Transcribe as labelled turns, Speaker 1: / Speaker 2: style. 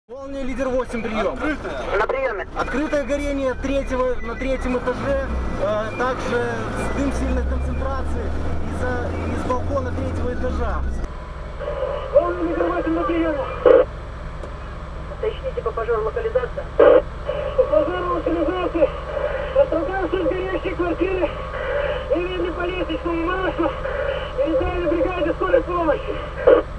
Speaker 1: Волне лидер 8, прием.
Speaker 2: Открытое. На приеме.
Speaker 1: Открытое горение на третьем этаже, также дым сильной концентрации из балкона третьего этажа.
Speaker 2: Волне лидер 8 на приеме. Уточните по пожару локализация. По пожару локализации. Пострадавшие из горящей квартиры. Не видно по лестничному маршу. Передали бригаде скорой помощи.